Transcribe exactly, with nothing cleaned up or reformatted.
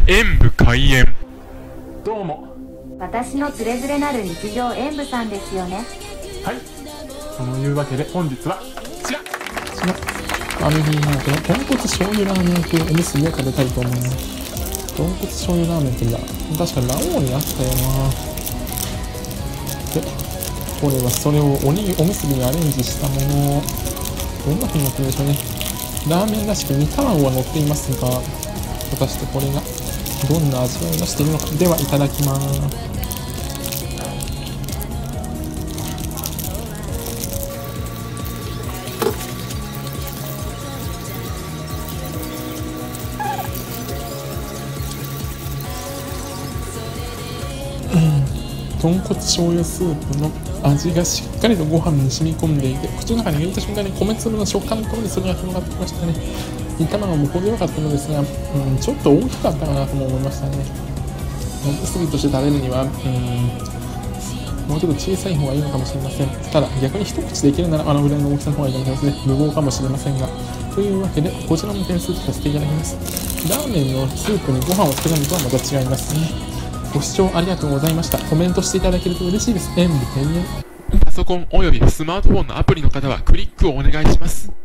演武開演。どうも。 私のつれづれなる日常演武さんですよね。 はい。そのいうわけで本日はこちら。こちらファミリーマートの豚骨醤油ラーメン風おむすびを食べたいと思います。豚骨醤油ラーメンっていや、確かラオウにあったよな。で、これはそれをおにおむすびにアレンジしたものをどんな風になってるんでしょうね。ラーメンらしく煮卵は乗っていますが、果たしてこれがどんな味わいがしているのか。では、いただきます。豚骨醤油スープの味がしっかりとご飯に染み込んでいて、口の中に入れた瞬間に米粒の食感のところにそれが広がってきましたね。煮卵も程よかったのですが、うん、ちょっと大きかったかなとも思いましたね。おむすびとして食べるには、うん、もうちょっと小さい方がいいのかもしれません。ただ逆に一口でいけるならあのぐらいの大きさの方がいいかもしれませんね。無謀かもしれませんが。というわけで、こちらも点数とさせていただきます。ラーメンのスープにご飯をつけるのとはまた違いますね。ご視聴ありがとうございました。コメントしていただけると嬉しいです。演武開演。 パソコンおよびスマートフォンのアプリの方はクリックをお願いします。